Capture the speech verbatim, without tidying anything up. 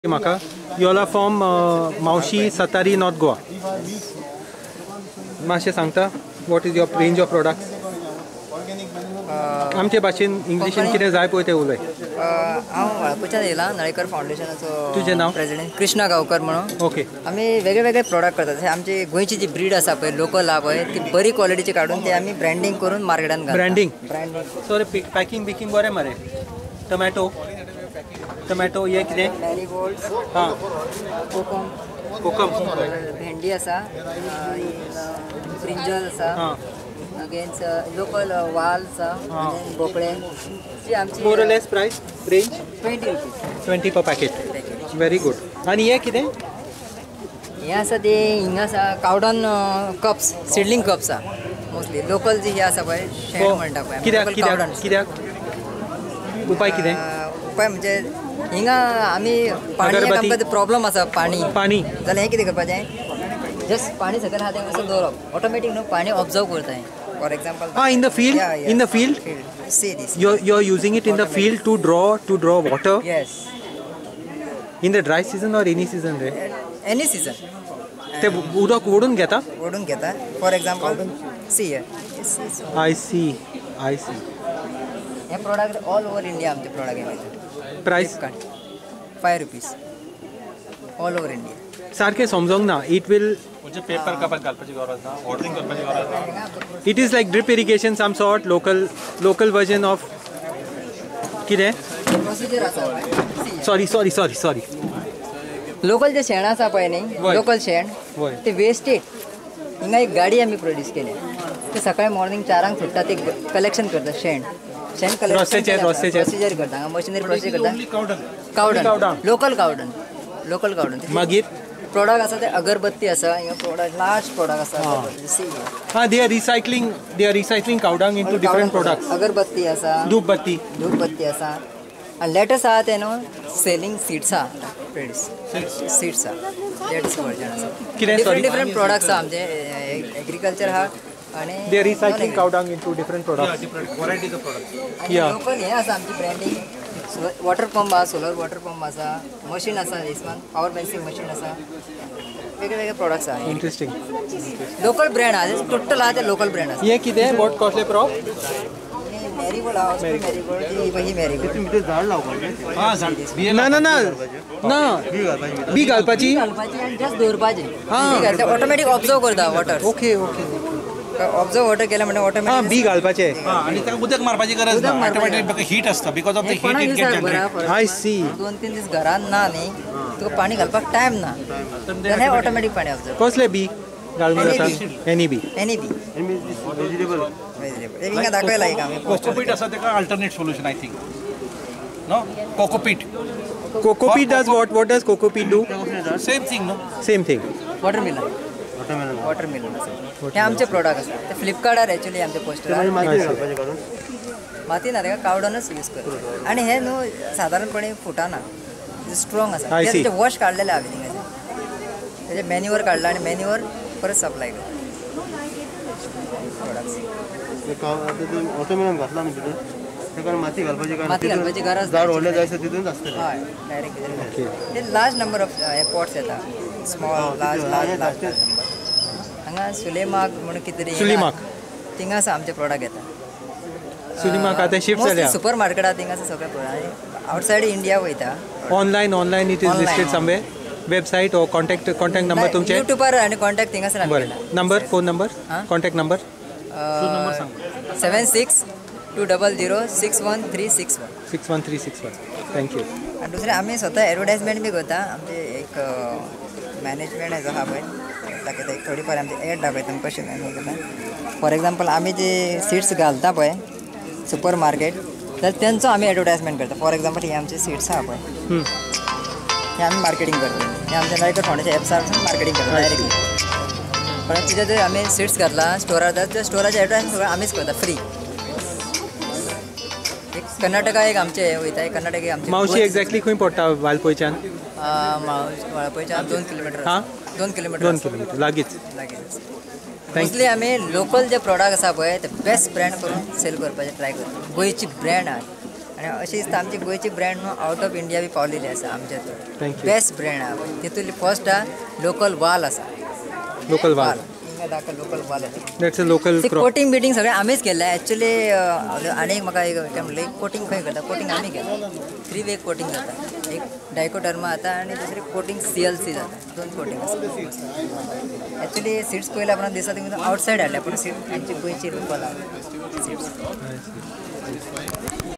Maka, you all are from uh, Maushi, Satari, North Goa. मातशें सांगता what is your range of products? आमचे भाशेन इंग्लिशीन कितें जाय पळय तें उलय. हांव वाळपयच्यान येयलां नळेकर फावंडेशनाचो तुजें नांव? प्रेसिडेंट कृष्णा गांवकर म्हणून. ओके. आमी वेगळे वेगळे प्रोडक्ट करतात. जशें आमची गोंयची जी ब्रीड आसा पळय लोकल आहा पळय ती बरी क्वॉलिटीची काडून ते आमी ब्रँडिंग करून मार्केटान घालतात. ब्रँडिंग ब्रँडिंग सो रे पॅकिंग बिकिंग बरें मरे. टमॅटो टमॅटो हे कितें? मॅरीगोल्ड, हां कोकम, कोकम, भेंडी आसा, ब्रिंजल आसा, हां अगेन्स लोकल वाल आसा, भोपळे जी आमची more less price range twenty rupees twenty per packet. Very good. आनी हे कितें? हे आसा ते हिंगा आसा कावडन कप्स, सिडलिंग कप्स आहा मोस्टली लोकल जी हे आसा पळय शेण म्हणटा पळय कित्याक local कित्याक कावडन. कित्याक उपाय कितें? उपाय म्हणजे हिंगा आमी पाणी अगरबत्ती? आमकां प्रॉब्लम आसा पाणी पाणी जाल्यार हें कितें करपाचें जस्ट पाणी सकयल आहा तें असो दवरप ऑटोमॅटीक न्हू पाणी ऑब्जर्व करता हें. For example Ah, in the field? In the field? See this You're, you're using it in the field to draw to draw water yes in the dry season or any season रे? Any season ते उदक ओढून घेता? ओडून घेता. For example see here I see, I see. हे product all over India आमचे product येता. Price five rupees all over India. सारखे समजोंक ना. It will. म्हणजे पेपर कपात घालपाची गरज ना, ऑर्डरिंग करपाची गरज ना. It is like drip irrigation, some sort, local, local version of. कितें? प्रोसिजर आसा Sorry, sorry, sorry, sorry. Local जे शेण आसा पळय न्ही वय. लोकल शेण वय. ते वेस्टेज हिंगा एक गाडी आमी प्रोड्यूस केली. ते सकाळी मॉर्निंग चारांक सुट्टा ते कलेक्शन करता शेण शेण रस्त्याचेर, रस्त्याचेर. प्रोसिजर करता हांगा मशिनरी प्रोसिजर करता. कावडन कावडन कावडन. लोकल कावडन लोकल कावडन मागीर प्रोडक्ट आसा ते अगरबत्ती आसा हिंगा प्रोडक्ट लार्ज प्रोडक्ट आसा. सी हा they are recycling they are recycling cow dung into different products. अगरबत्ती आसा धूपबत्ती. धूपबत्ती आसा आनी लेटस्ट आहा ते न्हू सेलिंग सीड्स आहा प्रेड्स सीड्स आहा लेटस्ट वर्जन आसा. कितें? Different Sorry. डिफरंट प्रोडक्ट्स आहा आमचे एग्रीकल्चर आहा आनी They are recycling cow dung into different products. Different varieties of product. Yeah. Local हे आसा आमची ब्रँडिंग वॉटर पंप आहा सोलर वॉटर पंप आसा मशीन आसा इसमान पावर बँकिंग मशीन आसा वेगळे वेगळे प्रोडक्ट्स आहा. Interesting. लोकल ब्रँड आहा टोटल आहा ते लोकल ब्रँड आसा. हे कितें? What कसले prop? मॅरीगोल्ड आहा मॅरीगोल्ड ही मॅरीगोल्ड हां झाड ना ना ना ना बी घालपाची. घालपाची आनी जस्ट दवरपाचें. हां. ते ऑटोमॅटीक ऑब्जर्व करता water okay okay. Observe water केलें म्हणजे हा ऑटोमॅटीक बी घालपाचे. हां आणि त्याला उदक मारपाची गरज उदक ना. मारपाची ऑटोमॅटिक हीट असता बिकॉज ऑफ द हीट कोणाक इट विचार गेट बरा जनरेट. I see. दोन तीन दीस घरान ना न्ही तुका पाणी घालपाक टायम ना जाल्यार हें ऑटोमॅटीक पाणी ऑब्जर्व कसले बी घालून जाता? एनी बी. एनी बी वेजिटेबल हिंगा दाखयला एक आमी कोकोपीट असा तेका alternate solution I think no cocopeat Cocopeat does what? What does cocopeat do? Same thing no. Same thing. Watermelon watermelon हे आमचे प्रोडक्ट आसा ते फ्लिपकार्टार एक्चुअली आमचे पोस्टर माती ना तेका कावडनच यूज करता आनी हे न्हू सादारणपणे फुटाना स्ट्रॉंग आसा. I see. तेचे वॉश काडलेले हांवें थिंगाचे तेजे मॅन्युअर काडला आनी मॅन्युअर परत सप्लाय केला ऑटोमेशन घातला न्ही भितर तेका माती घालपाची माती घालपाची गरज झाड व्हडलें जाय तितून आसतलें. हय डायरेक्ट ते लार्ज नंबर ऑफ पॉट्स येता small large large large number. हांगा सुलेमाक म्हणून कितें तरी सुलिमाक. थिंगा आसा आमचे प्रोडक्ट येता. सुलिमाक आतां शिफ्ट जाल्या. सुपर मार्केटात थिंगा आसा सगळे प्रोडक्ट आउटसायड इंडिया वयता. Online online it is Online. listed somewhere. Website or contact contact number तुमचे? युट्यूबार आणि कॉन्टॅक्ट थिंगा आसा बरें. नंबर फोन नंबर हां? Contact number. Seven six two double zero six one three six one. Six one three six one. Thank you. आणि दुसरे आम्ही स्वतः ॲडवर्टायजमेंट बी करता. आमचे एक मॅनेजमेंट हेजो आहा पळय ताका एक थोडी फार आमचे एड दाखयता कशें हें करता. फॉर एक्झाम्पल आमी जे सीड्स घालता पळय सुपर मार्केट जाल्यार तेंचो आमी ॲडवर्टायजमेंट करता. फॉर एक्झाम्पल हे आमचे सीड्स आहा पळय हे आमी मार्केटींग करता. हे आमच्या नळेकर फावंडेशन एप्सार मार्केटींग करता डायरेक्टली. पण तुजे जर आमी सीड्स घातला स्टोरार जाता त्या स्टोराचे ॲडवर्टायजमेंट सगळें आमीच करता फ्री. एक कर्नाटका एक आमचे हे वयता एक कर्नाटक एक आमचे मावशी एक्झॅक्टली खंय पडटा वालपयच्यान? वाळपयच्यान दोन किलोमिटर हां? दोन किलोमिटर दोन किलोमिटर लागींच. लागींच. मोस्टली आमी लोकल जे प्रोडक्ट आसा पळय ते बेस्ट ब्रँड करून सेल करपाचे ट्राय करता. गोंयची ब्रँड आहा आणि अशी दिसता आमची गोयची ब्रँड न्हू आउट ऑफ इंडिया बी पावलेली आसा आमच्या Thank you. बेस्ट ब्रँड आहा तितूंतली फर्स्ट हा लोकल वाल आसा लोकल वाल हिंगा दाखल लोकल वाल आसा दॅट्स अ लोकल ते क्रॉप कोटिंग बिटिंग सगळें आमीच केलें एक्चुली आनी एक म्हाका एक काय म्हणलें कोटिंग खंय करता कोटिंग आमी केलं थ्री वे कोटिंग जाता एक डायकोटर्मा जाता आनी दुसरी कोटिंग सी एल सी जाता दोन कोटिंग आसता एक्चुली सीड्स पयलीं आपण दिसा आउटसायड हाडल्या पूण सीड आमची गोंयची लोकल आहा सीड्स